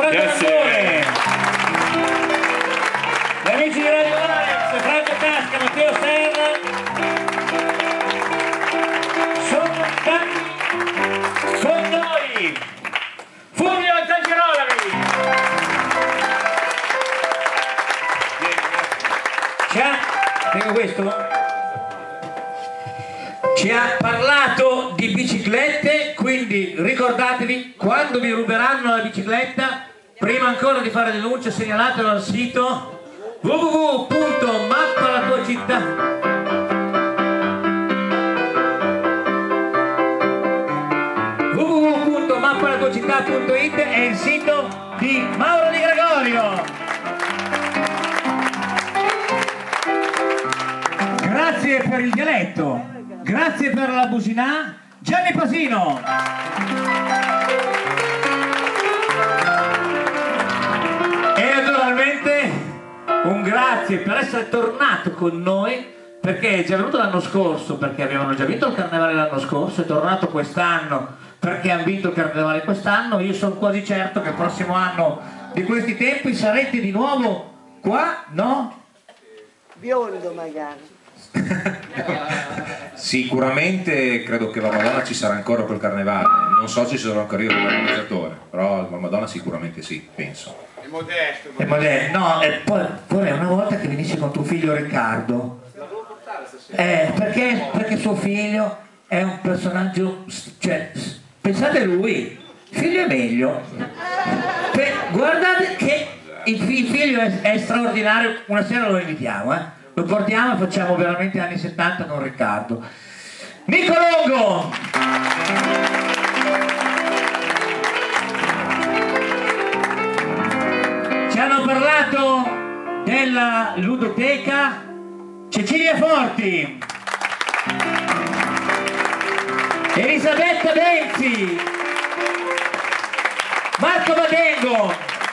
Franco Langone, gli amici di Radio Alex, Franco Tasca, Matteo Serra, sono tanti con noi, Fulvio Zangirolami. Tengo questo? Ci ha parlato di biciclette, quindi ricordatevi, quando vi ruberanno la bicicletta, prima ancora di fare denuncia segnalatelo al sito www.mappalatuacittà www.mappalatuacittà.it è il sito di Mauro Di Gregorio. Grazie per il dialetto, grazie per la businà, Gianni Pasino. E naturalmente un grazie per essere tornato con noi, perché è già venuto l'anno scorso perché avevano già vinto il carnevale l'anno scorso, è tornato quest'anno perché hanno vinto il carnevale quest'anno. Io sono quasi certo che il prossimo anno di questi tempi sarete di nuovo qua, no? Biondo magari. Sicuramente credo che la Madonna ci sarà ancora col carnevale, non so se ci sarò ancora io come organizzatore, però la Madonna sicuramente sì, penso. È modesto. È modesto, no, e poi vorrei una volta che venissi con tuo figlio Riccardo, perché suo figlio è un personaggio, cioè, pensate a lui, il figlio è meglio, guardate che il figlio è straordinario, una sera lo invitiamo, lo portiamo e facciamo veramente anni 70 con Riccardo. Nico Longo! Ci hanno parlato della ludoteca Cecilia Forti, Elisabetta Benzi, Marco Badengo,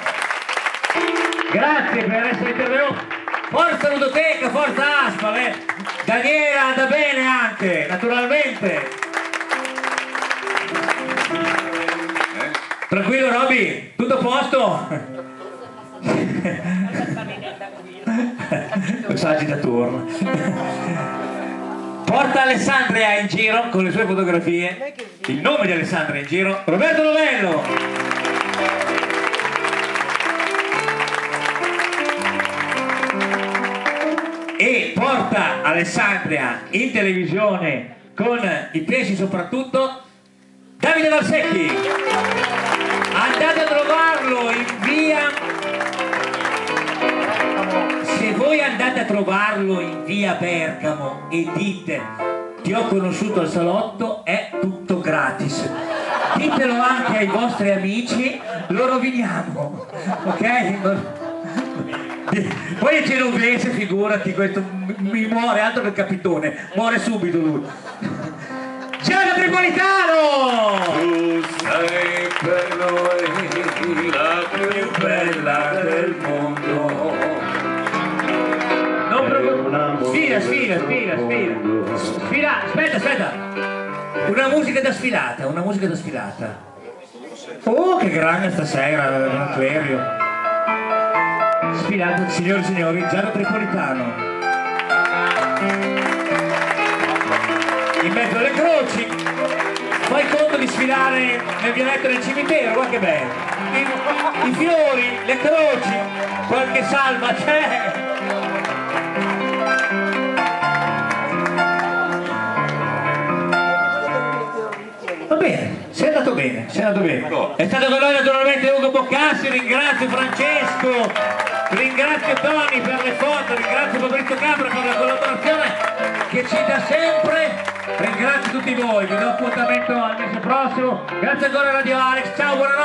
grazie per essere intervenuti. Forza ludoteca, forza Aspa, Daniela anda bene anche, naturalmente. Tranquillo Roby, tutto a posto? Messaggi da turno. Porta Alessandria in giro con le sue fotografie, il nome di Alessandria in giro, Roberto Novello. E porta Alessandria in televisione con i pesci soprattutto Davide Valsecchi. Andate a trovarlo in via, se voi andate a trovarlo in via Bergamo e dite ti ho conosciuto al salotto, è tutto gratis. Ditelo anche ai vostri amici, lo roviniamo, ok? Poi è genovese, figurati, questo mi muore, altro che il capitone, muore subito lui. Gianni Tripolitano! Tu sei per noi la più bella del mondo. Non preoccupare. Sfila, aspetta. Una musica da sfilata, Oh, che grande stasera, l'Antuerio. Sfilato, signori e signori, Gianni Tripolitano. In mezzo alle croci, fai conto di sfilare nel vialetto del cimitero, guarda che bello. I fiori, le croci, qualche salva c'è. Va bene, sei andato bene. È stato con noi naturalmente Ugo Boccassi, ringrazio Francesco, ringrazio Tony per le foto, ringrazio Fabrizio Capra per la collaborazione che ci dà sempre, ringrazio tutti voi, vi do appuntamento al mese prossimo, grazie ancora a Radio Alex, ciao, buonanotte.